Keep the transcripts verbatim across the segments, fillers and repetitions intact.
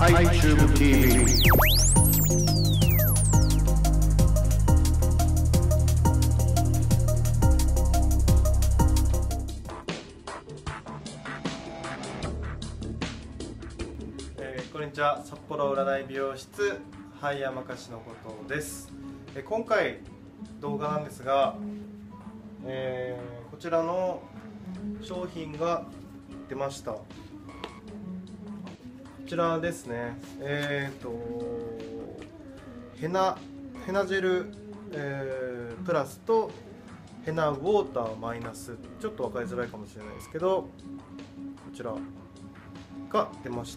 iTube ティーブイ。 えー、こんにちは。札幌占い美容室はい山かしのことです。えー、今回動画なんですが、えー、こちらの商品が出ました。こちらですね。えーとヘナヘナジェル、えー、プラスとヘナウォーターマイナス、ちょっと分かりづらいかもしれないですけど、こちらが出ました。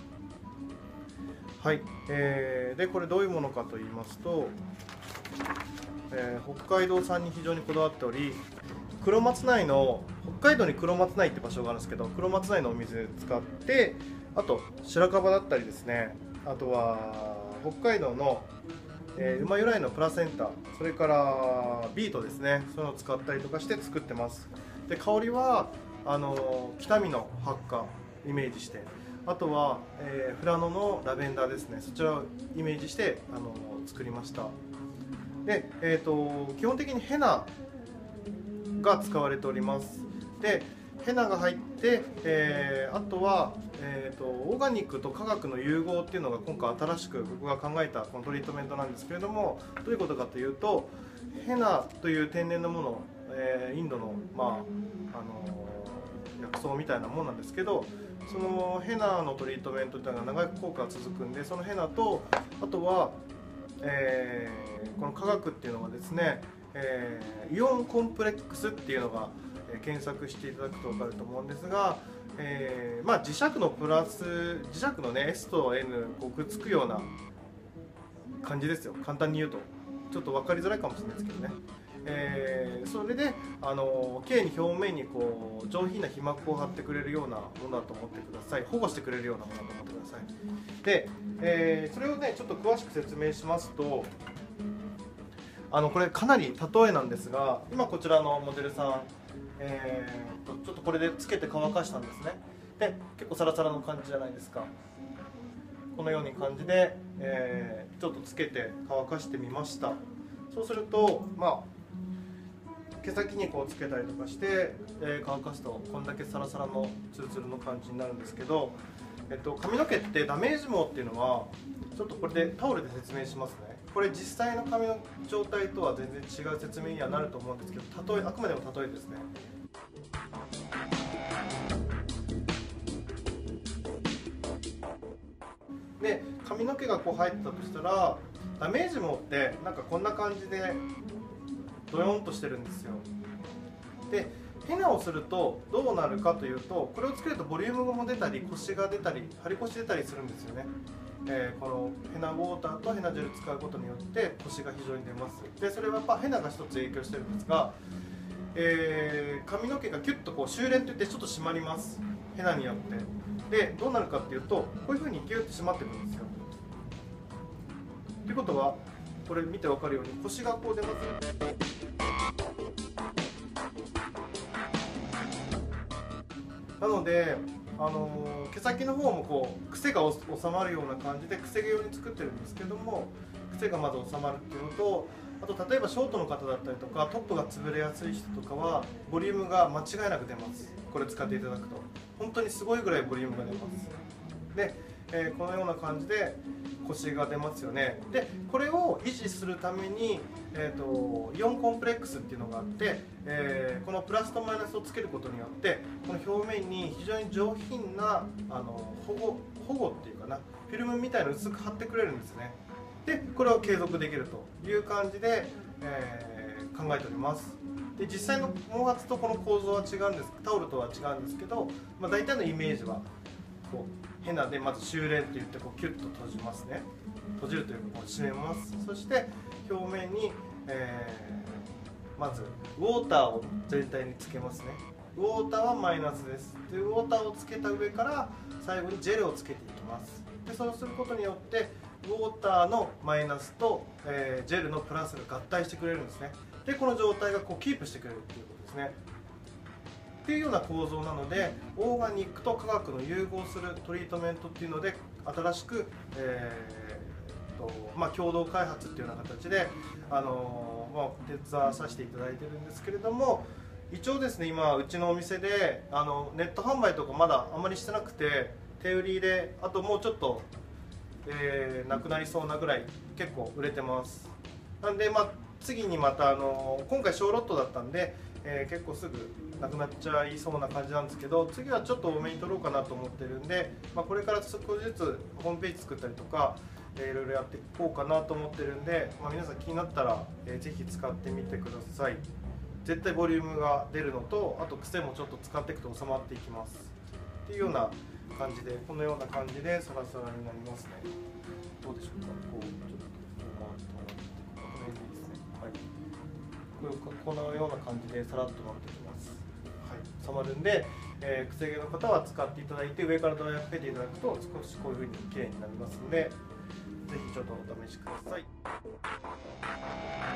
はい、えー、でこれどういうものかと言いますと、えー、北海道産に非常にこだわっており、黒松内の北海道に黒松内って場所があるんですけど、黒松内のお水使って、あと白樺だったりですね、あとは北海道の、えー、馬由来のプラセンタ、それからビートですね、そういうのを使ったりとかして作ってます。で香りはあの北見のハッカイメージして、あとは、えー、富良野のラベンダーですね、そちらをイメージしてあの作りました。で、えーと、基本的にヘナが使われております。でヘナが入って、えー、あとは、えーと、オーガニックと化学の融合っていうのが今回新しく僕が考えたこのトリートメントなんですけれども、どういうことかというと、ヘナという天然のもの、えー、インドの、まああのー、薬草みたいなものなんですけど、そのヘナのトリートメントっていうのが長く効果が続くんで、そのヘナとあとは、えー、この化学っていうのがですね、えー、イオンコンプレックスっていうのが、えー、検索していただくと分かると思うんですが、えーまあ、磁石のプラス磁石のね エス と エヌ こうくっつくような感じですよ、簡単に言うと。ちょっと分かりづらいかもしれないですけどね。えー、それであの綺麗に表面にこう上品な皮膜を張ってくれるようなものだと思ってください。保護してくれるようなものだと思ってください。で、えー、それをねちょっと詳しく説明しますと、あのこれかなり例えなんですが、今こちらのモデルさん、えー、とちょっとこれでつけて乾かしたんですね。で結構サラサラの感じじゃないですか。このように感じで、えー、ちょっとつけて乾かしてみました。そうするとまあ毛先にこうつけたりとかして、えー、乾かすとこんだけサラサラのツルツルの感じになるんですけど、えっと、髪の毛ってダメージ毛っていうのはちょっとこれでタオルで説明しますね。これ実際の髪の状態とは全然違う説明にはなると思うんですけど、例えあくまでも例えですね。で髪の毛がこう入ってたとしたら、ダメージ毛ってなんかこんな感じでドヨンとしてるんですよ。でヘナをするとどうなるかというと、これをつけるとボリュームも出たりコシが出たり張りコシ出たりするんですよね。えー、このヘナウォーターとヘナジェル使うことによってコシが非常に出ます。でそれはやっぱヘナが一つ影響してるんですが、えー、髪の毛がキュッとこう修練といってちょっと締まります、ヘナによって。でどうなるかっていうと、こういうふうにギュッと締まってくるんですよ。ということはこれ見て分かるようにコシがこう出ます。なので、あのー、毛先の方もこう癖が収まるような感じで癖毛用に作ってるんですけども、癖がまず収まるっていうのと、あと例えばショートの方だったりとかトップが潰れやすい人とかはボリュームが間違いなく出ます。これ使っていただくと本当にすごいぐらいボリュームが出ます。で、えー、このような感じでコシが出ますよね。でこれを維持するために、えーと、イオンコンプレックスっていうのがあって、えー、このプラスとマイナスをつけることによってこの表面に非常に上品なあの保護保護っていうかな、フィルムみたいなの薄く貼ってくれるんですね。でこれを継続できるという感じで、えー、考えております。で実際の毛髪とこの構造は違うんです、タオルとは違うんですけど、まあ、大体のイメージはこうヘナでまず修練っていってこうキュッと閉じますね。閉じるというかこう締めます。そして表面に、えー、まずウォーターを全体につけますね。ウォーターはマイナスです。でウォーターをつけた上から最後にジェルをつけていきます。でそうすることによってウォーターのマイナスと、えー、ジェルのプラスが合体してくれるんですね。でこの状態がこうキープしてくれるっていうことですね。 っていうような構造なので、オーガニックと化学の融合するトリートメントっていうので新しく、えーとまあ、共同開発っていうような形で、あのーまあ、手伝わさせていただいてるんですけれども、一応ですね、今うちのお店であのネット販売とかまだあんまりしてなくて、手売りであともうちょっと、えー、なくなりそうなぐらい結構売れてます。なんで、まあ、次にまたあの今回小ロットだったんで、えー、結構すぐなくなっちゃいそうな感じなんですけど、次はちょっと多めに取ろうかなと思ってるんで、まあ、これから少しずつホームページ作ったりとか、えー、いろいろやっていこうかなと思ってるんで、まあ、皆さん気になったら、えー、ぜひ使ってみてください。絶対ボリュームが出るのと、あと癖もちょっと使っていくと収まっていきますっていうような感じで、このような感じでサラサラになりますね。どうでしょうか。こうちょっとこう回って回ってこの辺でいいですね。はい、こうこのような感じでさらっとなってきます。はい、収まるんで、えー、癖毛の方は使っていただいて、上からドライヤーかけていただくと少しこういう風に綺麗になりますので、ぜひちょっとお試しください。